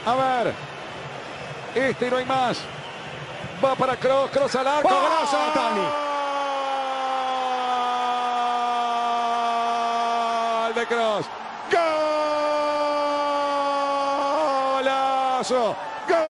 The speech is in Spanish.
A ver. Este no hay más. Va para Kroos. Kroos al arco. ¡Golazo! ¡Gol de Kroos! ¡Golazo! ¡Gol!